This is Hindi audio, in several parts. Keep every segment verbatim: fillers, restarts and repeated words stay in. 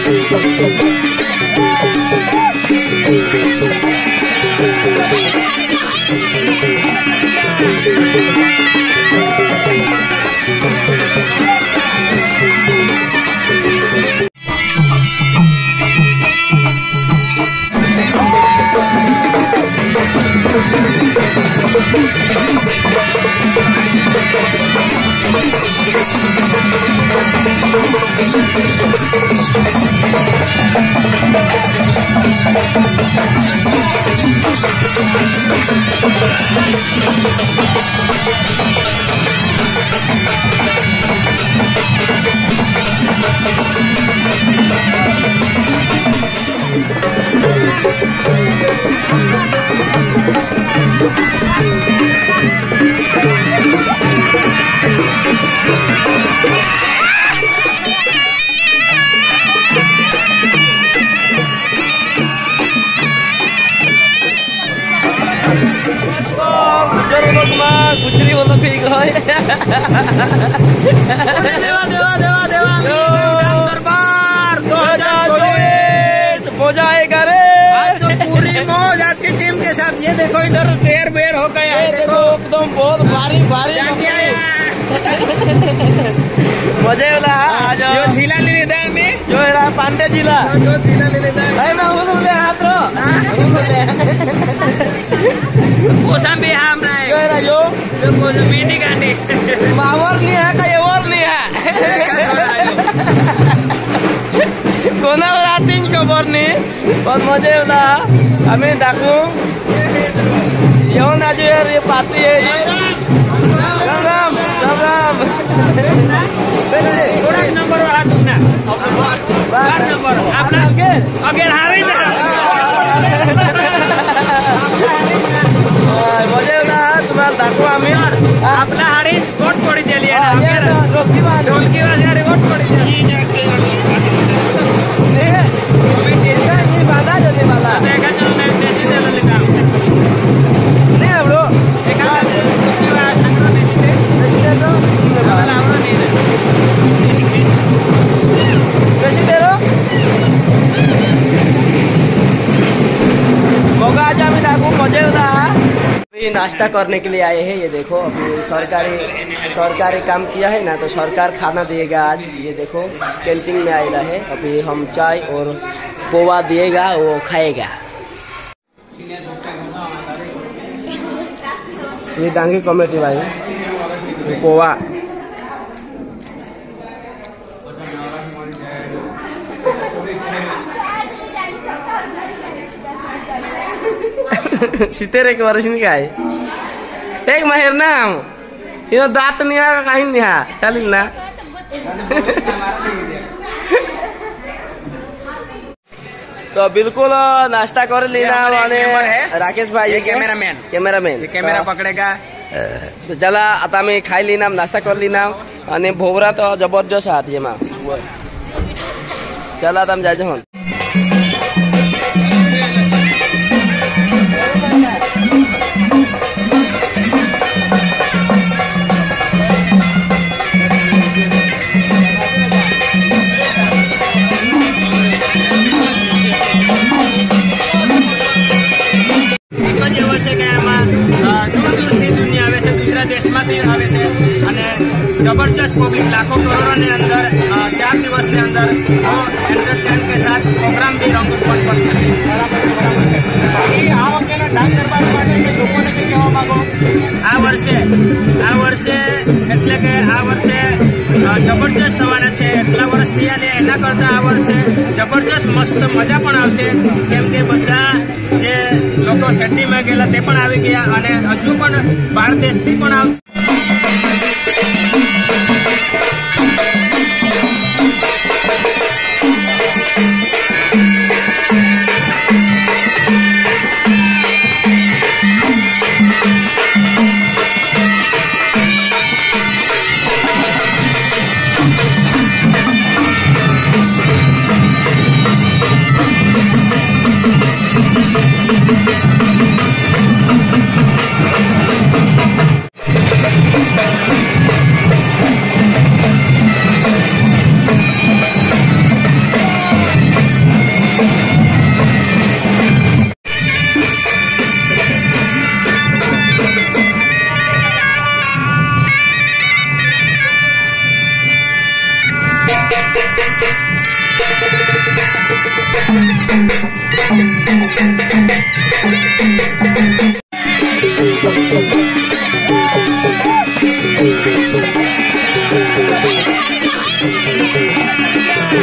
गुजरी वाला भी गए देवा देवा देवा देवा दरबार दो हजार चौबीस मजा आएगा रे। आज तो पूरी मौज आपकी टीम के साथ। ये देखो इधर देर बेर हो गया है, देखो एकदम बहुत भारी भारी मजे वाला। आज जो जिला ले लेता है मैं जो है पांडे जिला जो जिला ले लेता है मैं वो बोले हाथ रो कोसांबी हम नाही जो है जो जो कोसांबी नहीं कांडी मावर नहीं है का एवर नहीं है कोणावर आतीन खबर नाही पण मजे वाला आम्ही टाकू येऊन आज यार ये पार्टी है ये राम राम राम राम थोड़ा नंबर हाथ उठना बार नंबर अपना अगेर अगेर हारी ना मजे ना तुम्हाला दाखवू आम्ही आपला हारी वोट पडी गेली आहे ना अगेर ढोलकी वाज ढोलकी वाज यार वोट पडी गेली मी टेसा ही बाधा होते मला देखा चल मैं टेसी दे लेता हूं नहीं ब्रो एक हाथ संग्रह टेसी दे टेसी दे तो मला आवडो नाही कैसे दे रो मोगा आज आम्ही दाखवू मजे वाला अभी नाश्ता करने के लिए आए हैं। ये देखो अभी सरकारी सरकारी काम किया है ना तो सरकार खाना देगा आज। ये देखो कैंटीन में आएगा है। अभी हम चाय और पोहा दिएगा वो खाएगा। ये डांगी कमेटी भाई पोहा सीतेर एक वर्ष नहीं काय एक माहेर ना इधर दांत नहीं है कहीं नहीं है चलिल ना तो बिल्कुल नाश्ता कर लेना राकेश भाई ये camera man camera man camera पकड़ेगा तो चला आता मी खाई लेना नाश्ता कर लेना आणि भोवरा तो जबरदस्त आहात ये मा चला आता जायचं हन जबरदस्त पब्लिक लाखों करोड़ों ने अंदर चार दिवस ने अंदर एंटरटेन के साथ प्रोग्राम भी रंग पर आ वर्षे आ वर्षे એટલે કે આ વર્ષે જબરદસ્ત થવાના છે એટલા વર્ષ થયા ને એના કરતા આ વર્ષે જબરદસ્ત મસ્ત મજા પણ આવશે કેમ કે બધા જે લોકો શેટ્ટીમાં ગયેલા તે પણ આવી ગયા અને હજુ પણ બહાર દેશથી પણ આવશે।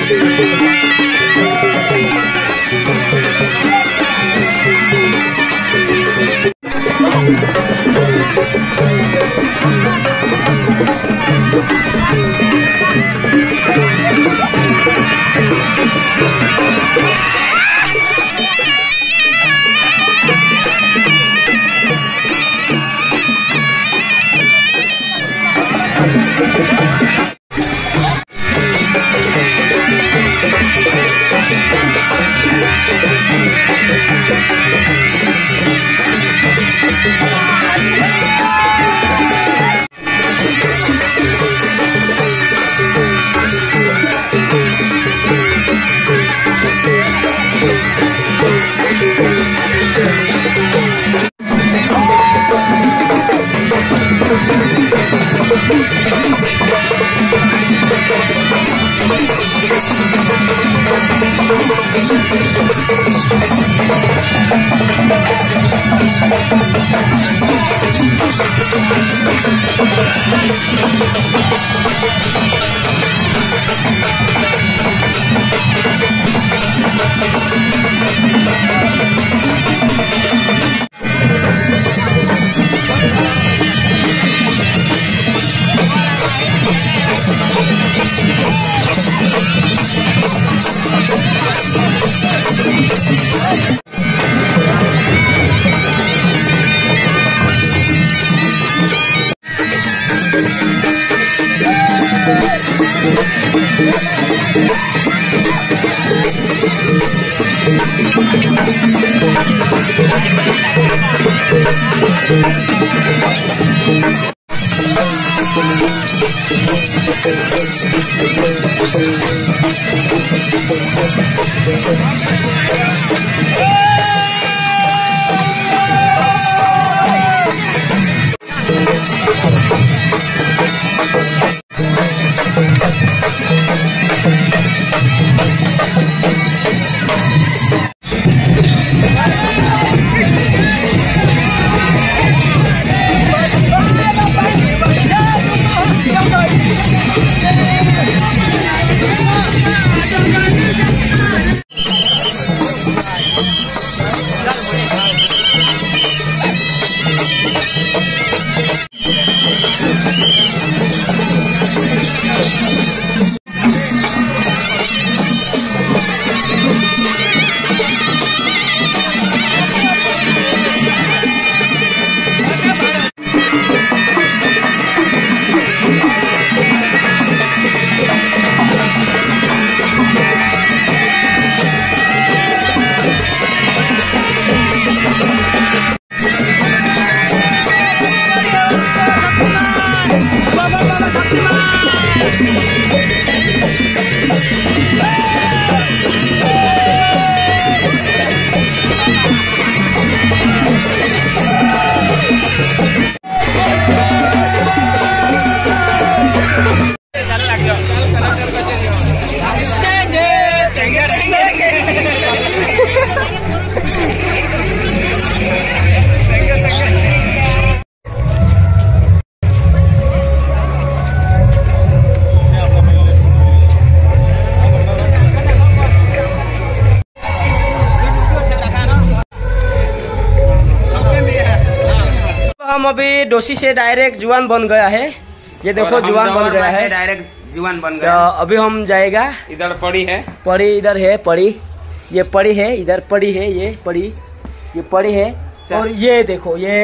हम अभी डोसी से डायरेक्ट जुआन बन गया है। ये देखो जुआन बन गया है, डायरेक्ट जुआन बन गया। तो अभी हम जाएगा, इधर पड़ी है, पड़ी इधर है, पड़ी ये पड़ी है, इधर पड़ी है, ये पड़ी ये पड़ी है। और ये देखो ये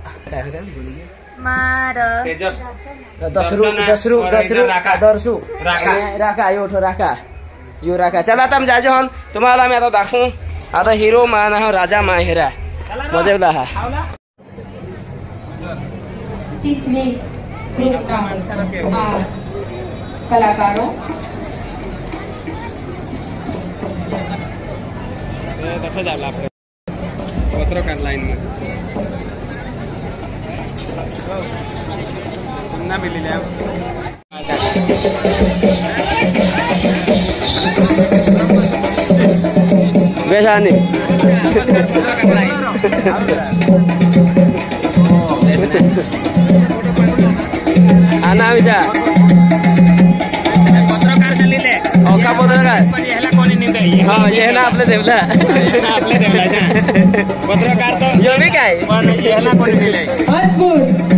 दसरू दसरू दसरू दसरू राका यो उठो राका यो राका चला तम जाजो हम तुम्हारा मैं तो दाखू आता हीरो माना हो राजा मा हेरा मजे ला है कलाकारों पत्रकार लाइन में ना मिली ले बेसानी आना विचार पत्रकार से ले ले औका पत्रकार पण याला कोणी नाही द्यायची. हा ये ना आपलं देवला आपल्या देवळाच्या पत्रकार तर यो बी काय पण याला कोणी दिलंय.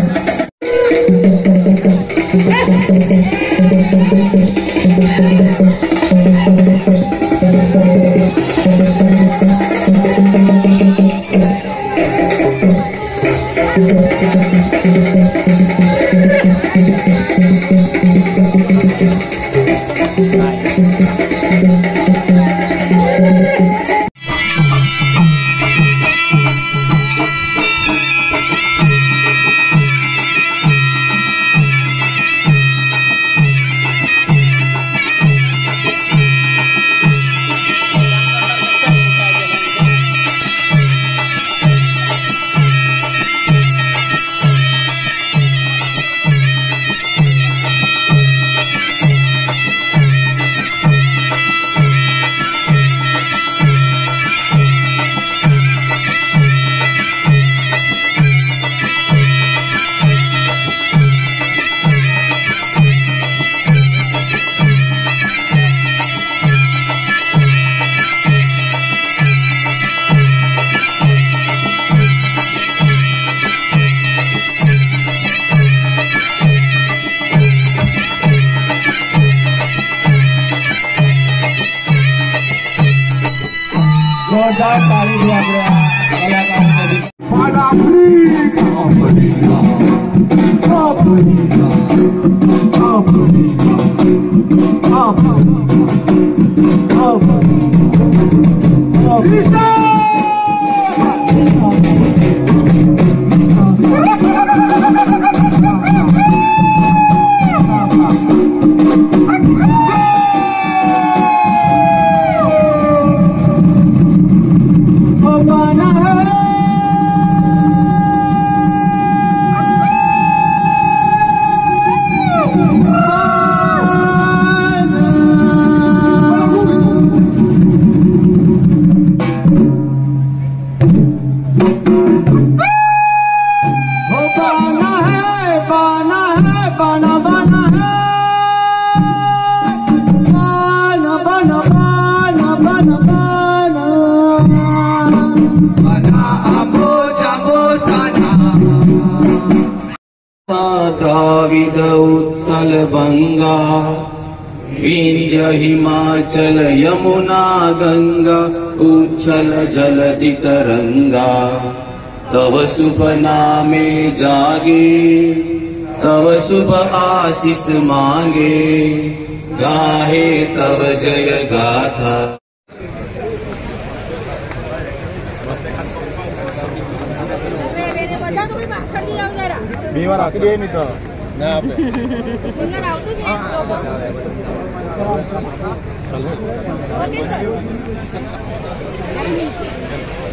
जोरदार ताली दो आपल्या द्राविड उत्कल बंगा विंध्य हिमाचल यमुना गंगा उच्छल जलधि तरंगा तव शुभ नामे जागे तव शुभ आशीष मांगे गाहे तव जय गाथा। बीमार आती है नहीं तो ना आप ओके सर